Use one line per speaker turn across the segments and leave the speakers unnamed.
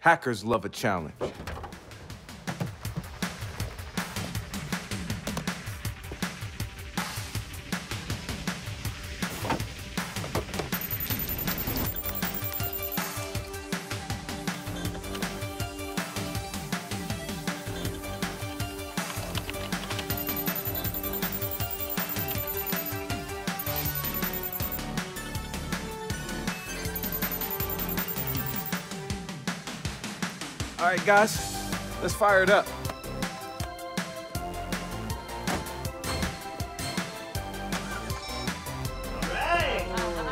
Hackers love a challenge. All right, guys, let's fire it up.
All right.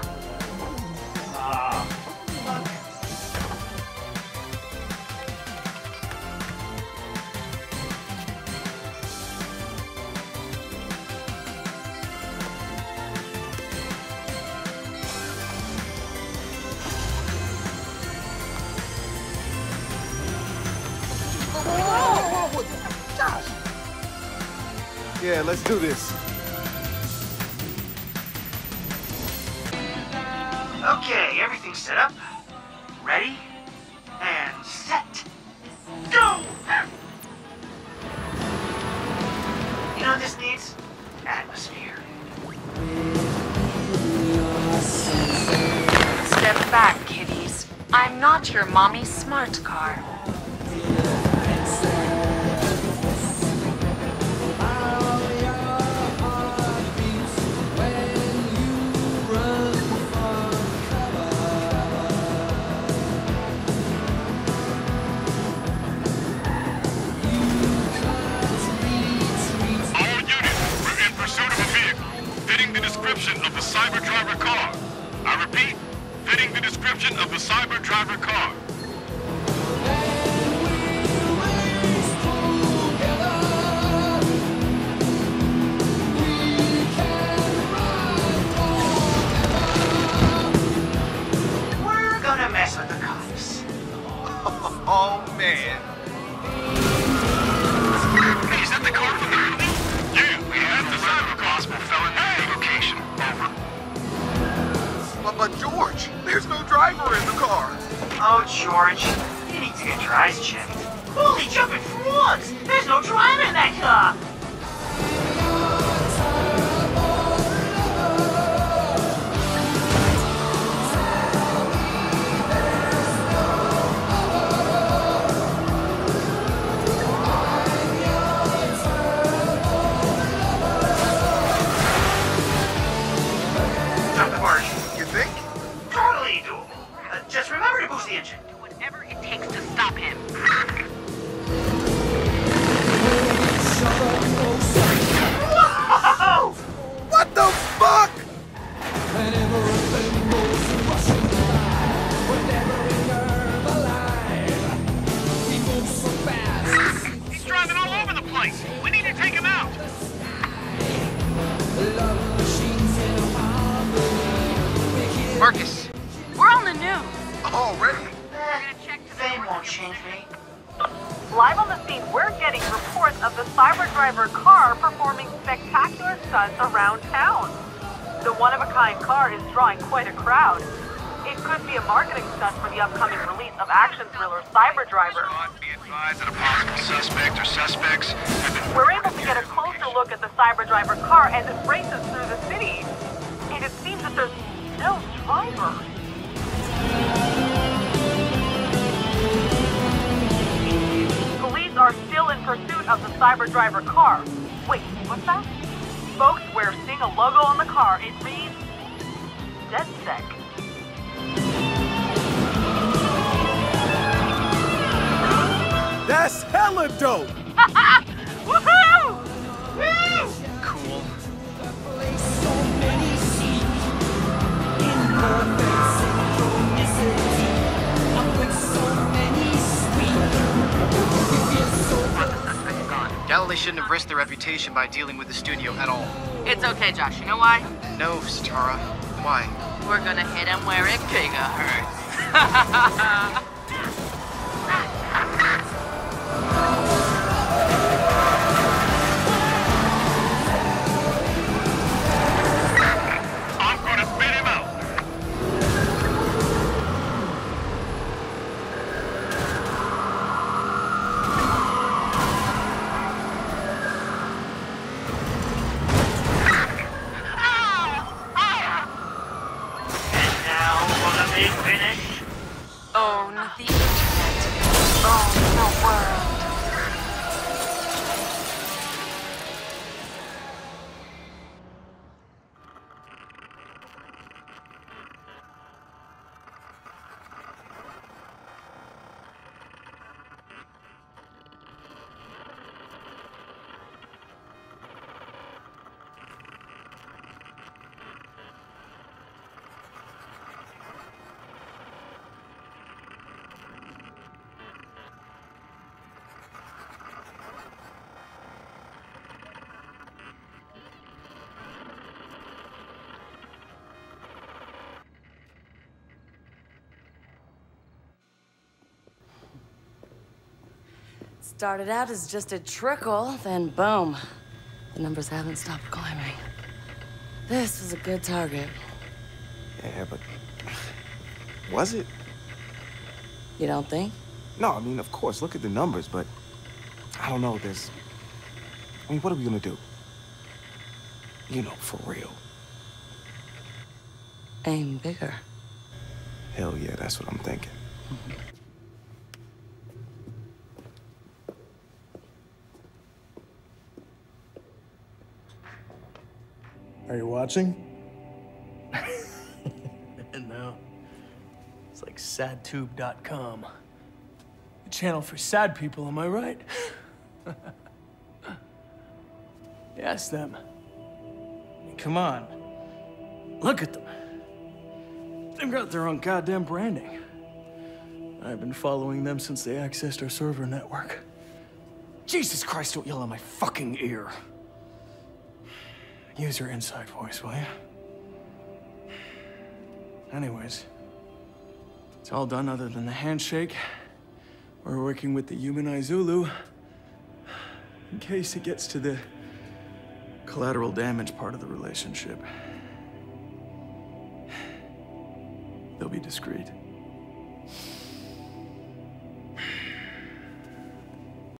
Yeah, let's do this.
Okay, everything's set up. Ready? And set. Go! You know what this needs? Atmosphere.
Step back, kiddies. I'm not your mommy's smart car.
Of the cyber driver car. I repeat, fitting the description of the cyber driver car.
We're gonna mess with the cops.
Oh man. Hey, is that the car from the movie? Yeah, we have the cyber possible felon location. Over.
But George, there's no driver in the car.
Oh, George, you need to get your eyes checked. Holy jumping frogs! There's no driver in that car! Jump the barge.
You think?
Totally doable. Just remember to boost the engine.
Do whatever it takes to stop him.
Whoa!
What the fuck?
He's driving all over the place. We need to take him out.
Marcus,
We're on the news.
already?
Fame won't change me.
Live on the scene, we're getting reports of the cyber driver car performing spectacular stunts around town. The one-of-a-kind car is drawing quite a crowd. It could be a marketing stunt for the upcoming release of action thriller Cyber Driver.
Be advised that a possible suspect or suspects have been...
We're able to get a closer look at the cyber driver car as it races through the city. And it seems that there's no driver. Police are still in pursuit of the cyber driver car. Wait, what's that? Folks, we're seeing a logo on the car. It reads DedSec.
That's hella dope!
Woohoo! Woo!
Cool.
Galilee shouldn't have risked their reputation by dealing with the studio at all.
It's okay, Josh. You know why?
No, Satara. Why?
We're gonna hit him where it giga hurts.
I'm gonna spit him out.
Own the internet. Own the world.
Started out as just a trickle, then boom. The numbers haven't stopped climbing. This was a good target.
Yeah, but was it?
You don't think?
No, I mean, of course, look at the numbers, but I don't know, I mean, what are we gonna do? You know, for real.
Aim bigger.
Hell yeah, that's what I'm thinking.
Are you watching? No. It's like sadtube.com. A channel for sad people, am I right? Yes, them. I mean, come on. Look at them. They've got their own goddamn branding. I've been following them since they accessed our server network. Jesus Christ, don't yell in my fucking ear. Use your inside voice, will you? Anyways, it's all done other than the handshake. We're working with the humanized Zulu in case it gets to the collateral damage part of the relationship. They'll be discreet.